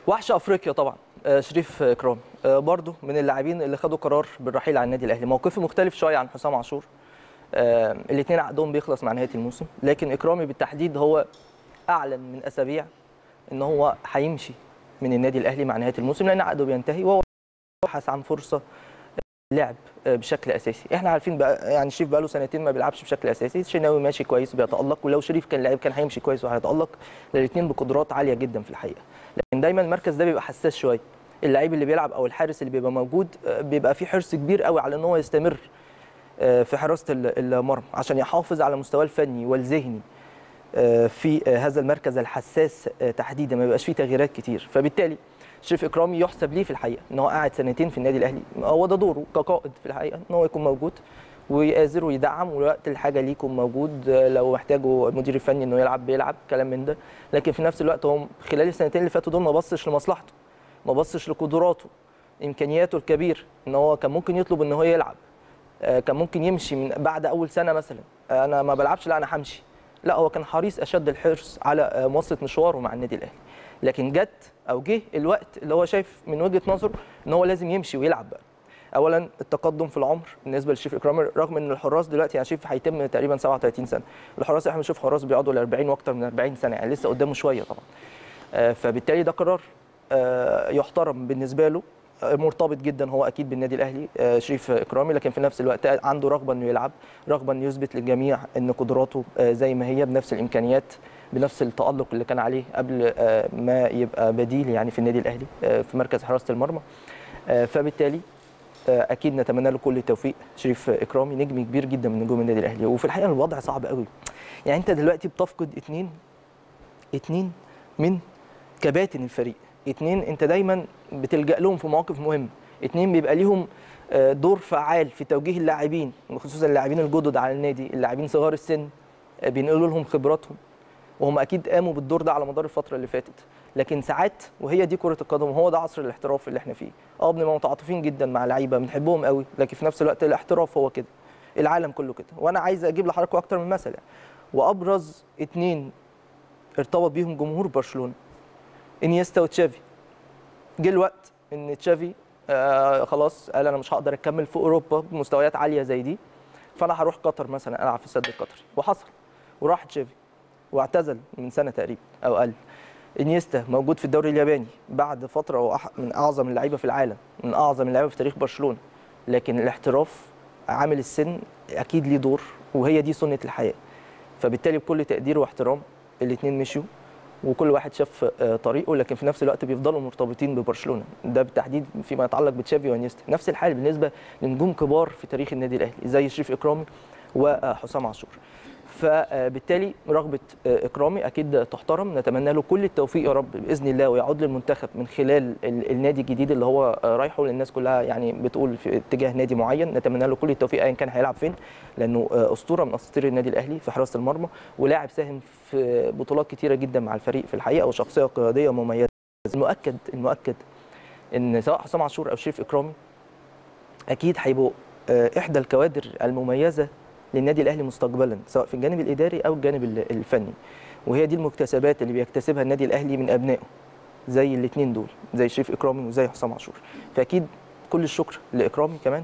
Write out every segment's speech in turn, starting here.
وحش افريقيا طبعا شريف اكرامي برضو من اللاعبين اللي خدوا قرار بالرحيل عن النادي الاهلي. موقفه مختلف شويه عن حسام عاشور، الاثنين عقدهم بيخلص مع نهايه الموسم، لكن اكرامي بالتحديد هو اعلن من اسابيع ان هو هيمشي من النادي الاهلي مع نهايه الموسم لان عقده بينتهي، وهو بيبحث عن فرصه لعب بشكل اساسي. احنا عارفين بقى يعني شريف بقى له سنتين ما بيلعبش بشكل اساسي، الشناوي ماشي كويس وبيتالق، ولو شريف كان لعيب كان هيمشي كويس وهيتالق، الاثنين بقدرات عاليه جدا في الحقيقه. لكن دايما المركز ده بيبقى حساس شويه، اللعيب اللي بيلعب او الحارس اللي بيبقى موجود بيبقى فيه حرص كبير قوي على ان هو يستمر في حراسه المرمى عشان يحافظ على مستواه الفني والذهني في هذا المركز الحساس تحديدا، ما بيبقاش فيه تغييرات كتير. فبالتالي شريف اكرامي يحسب ليه في الحقيقه ان هو قاعد سنتين في النادي الاهلي، هو ده دوره كقائد في الحقيقه ان هو يكون موجود ويآزر ويدعم، ووقت الحاجه ليه يكون موجود، لو محتاجه المدير الفني انه يلعب بيلعب كلام من ده. لكن في نفس الوقت هو خلال السنتين اللي فاتوا دول ما بصش لمصلحته، ما بصش لقدراته، امكانياته الكبيره، ان هو كان ممكن يطلب ان هو يلعب، كان ممكن يمشي من بعد اول سنه مثلا، انا ما بلعبش لا انا همشي، لا هو كان حريص اشد الحرص على مواصله مشواره مع النادي الاهلي. لكن جه الوقت اللي هو شايف من وجهه نظره ان هو لازم يمشي ويلعب بقى. اولا التقدم في العمر بالنسبه لشريف اكرامي، رغم ان الحراس دلوقتي يعني شريف هيتم تقريبا 37 سنه، الحراس احنا بنشوف حراس بيقعدوا ل 40 واكثر من 40 سنه، يعني لسه قدامه شويه طبعا. فبالتالي ده قرار يحترم بالنسبه له، مرتبط جدا هو اكيد بالنادي الاهلي شريف اكرامي، لكن في نفس الوقت عنده رغبه انه يلعب، رغبه انه يثبت للجميع ان قدراته زي ما هي بنفس الامكانيات بنفس التالق اللي كان عليه قبل ما يبقى بديل يعني في النادي الاهلي في مركز حراسه المرمى. فبالتالي اكيد نتمنى له كل التوفيق. شريف اكرامي نجم كبير جدا من نجوم النادي الاهلي، وفي الحقيقه الوضع صعب قوي، يعني انت دلوقتي بتفقد اتنين من كباتن الفريق، اتنين انت دايما بتلجأ لهم في مواقف مهمه، اتنين بيبقى ليهم دور فعال في توجيه اللاعبين، خصوصا اللاعبين الجدد على النادي، اللاعبين صغار السن بينقلوا لهم خبراتهم، وهم اكيد قاموا بالدور ده على مدار الفتره اللي فاتت. لكن ساعات، وهي دي كره القدم وهو ده عصر الاحتراف اللي احنا فيه، بنبقى متعاطفين جدا مع لعيبه بنحبهم قوي، لكن في نفس الوقت الاحتراف هو كده، العالم كله كده. وانا عايز اجيب لحضراتكم اكتر من مثل، وابرز اتنين ارتبط بيهم جمهور برشلونه، انيستا وتشافي. جه الوقت ان تشافي خلاص قال انا مش هقدر اكمل في اوروبا بمستويات عاليه زي دي، فانا هروح قطر مثلا العب في السد القطري، وحصل وراح تشافي واعتزل من سنه تقريبا او اقل. انيستا موجود في الدوري الياباني بعد فتره، من اعظم اللعيبه في العالم، من اعظم اللعيبه في تاريخ برشلونه، لكن الاحتراف عامل السن اكيد ليه دور، وهي دي سنه الحياه. فبالتالي بكل تقدير واحترام الاثنين مشوا وكل واحد شاف طريقه، لكن في نفس الوقت بيفضلوا مرتبطين ببرشلونه، ده بالتحديد فيما يتعلق بتشافي وانيستا. نفس الحال بالنسبه لنجوم كبار في تاريخ النادي الاهلي زي شريف اكرامي وحسام عاشور. فبالتالي رغبه اكرامي اكيد تحترم، نتمنى له كل التوفيق يا رب باذن الله، ويعود للمنتخب من خلال النادي الجديد اللي هو رايحه، للناس كلها يعني بتقول في اتجاه نادي معين، نتمنى له كل التوفيق ايا كان هيلعب فين، لانه اسطوره من اساطير النادي الاهلي في حراسه المرمى، ولاعب ساهم في بطولات كتيره جدا مع الفريق في الحقيقه، وشخصيه قياديه مميزه. المؤكد ان سواء حسام عاشور او شريف اكرامي اكيد هيبقوا احدى الكوادر المميزه للنادي الاهلي مستقبلا، سواء في الجانب الاداري او الجانب الفني، وهي دي المكتسبات اللي بيكتسبها النادي الاهلي من ابنائه زي الاثنين دول، زي شريف اكرامي وزي حسام عاشور. فاكيد كل الشكر لاكرامي كمان،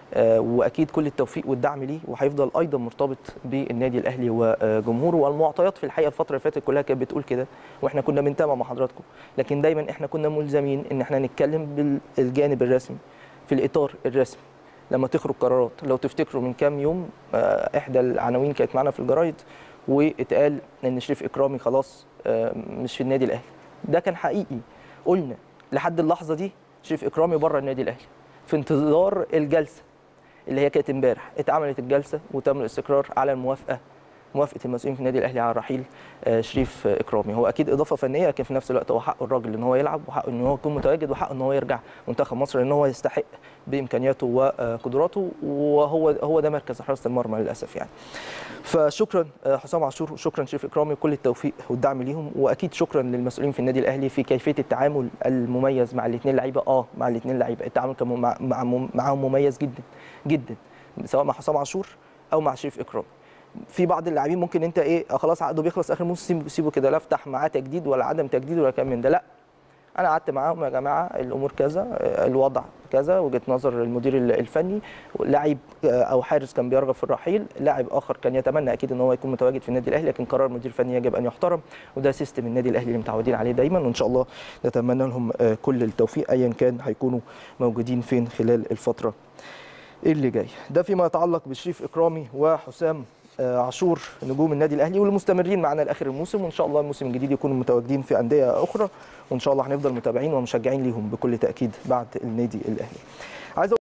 واكيد كل التوفيق والدعم ليه، وهيفضل ايضا مرتبط بالنادي الاهلي وجمهوره. والمعطيات في الحقيقه الفتره اللي فاتت كلها كانت بتقول كده، واحنا كنا بنتابع مع حضراتكم، لكن دايما احنا كنا ملزمين ان احنا نتكلم بالجانب الرسمي في الاطار الرسمي. لما تخرج قرارات، لو تفتكروا من كام يوم احدى العناوين كانت معنا في الجرايد واتقال ان شريف اكرامي خلاص مش في النادي الاهلي، ده كان حقيقي. قلنا لحد اللحظه دي شريف اكرامي بره النادي الاهلي في انتظار الجلسه اللي هي كانت امبارح. اتعملت الجلسه وتم الاستقرار على موافقه المسؤولين في النادي الاهلي على رحيل شريف اكرامي. هو اكيد اضافه فنيه، لكن في نفس الوقت هو حقه الراجل ان هو يلعب، وحقه ان هو يكون متواجد، وحقه ان هو يرجع منتخب مصر، لان هو يستحق بامكانياته وقدراته، وهو ده مركز حراسه المرمى للاسف يعني. فشكرا حسام عاشور، وشكرا شريف اكرامي، كل التوفيق والدعم ليهم، واكيد شكرا للمسؤولين في النادي الاهلي في كيفيه التعامل المميز مع الاثنين لعيبه. مع الاثنين لعيبه التعامل كان معاهم مميز جدا جدا، سواء مع حسام عاشور او مع شريف اكرامي. في بعض اللاعبين ممكن انت خلاص عقده بيخلص اخر موسم سيبه كده، لا افتح معاه تجديد ولا عدم تجديد ولا كلام من ده، لا انا قعدت معاهم يا جماعه الامور كذا، الوضع كذا، وجهه نظر المدير الفني، لاعب او حارس كان بيرغب في الرحيل، لاعب اخر كان يتمنى اكيد ان هو يكون متواجد في النادي الاهلي، لكن قرار مدير فني يجب ان يحترم، وده سيستم النادي الاهلي اللي متعودين عليه دايما، وان شاء الله نتمنى لهم كل التوفيق ايا كان هيكونوا موجودين فين خلال الفتره اللي جايه. ده فيما يتعلق بشريف اكرامي وحسام عاشور نجوم النادي الاهلي واللي مستمرين معنا لاخر الموسم، وان شاء الله الموسم الجديد يكونوا متواجدين في انديه اخرى، وان شاء الله هنفضل متابعين ومشجعين ليهم بكل تاكيد بعد النادي الاهلي. عايز